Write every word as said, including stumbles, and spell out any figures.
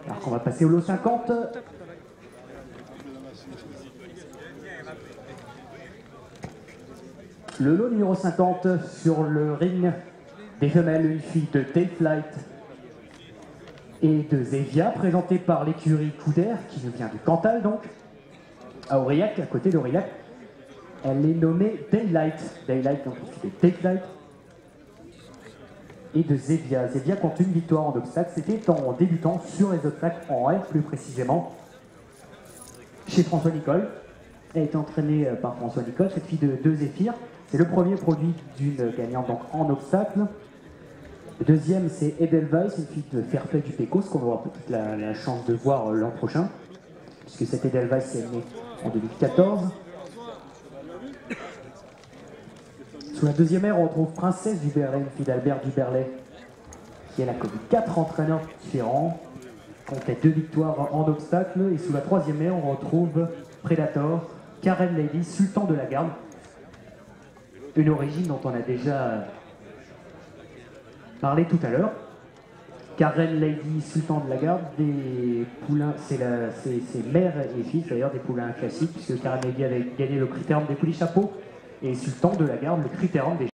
Alors qu'on va passer au lot cinquante. Le lot numéro cinquante sur le ring des femelles, une fille de Dayflight et de Zevia, présentée par l'écurie Couder, qui nous vient du Cantal donc, à Aurillac, à côté d'Aurillac. Elle est nommée Daylight, Daylight donc une fille de Dayflight et de Zevia. Zevia compte une victoire en obstacle, c'était en débutant sur les obstacles en R plus précisément, chez François Nicole. Elle a été entraînée par François Nicole, cette fille de, de Zéphyr. C'est le premier produit d'une gagnante donc en obstacle. Le deuxième, c'est Edelweiss, une fille de Fairplay du Pecos, qu'on aura peut-être la, la chance de voir euh, l'an prochain, puisque cette Edelweiss est née en deux mille quatorze. Sous la deuxième ère, on retrouve Princesse du Berlay, une fille d'Albert Duberlet, qui elle a connu quatre entraîneurs différents, comptait deux victoires en obstacle. Et sous la troisième ère, on retrouve Predator, Karen Lady, Sultan de la Garde. Une origine dont on a déjà parlé tout à l'heure. Karen Lady, Sultan de la Garde, des poulains, c'est mère et fils d'ailleurs des poulains classiques, puisque Karen Lady avait gagné le critérium des poulies chapeaux et Sultan de la Garde le critérium des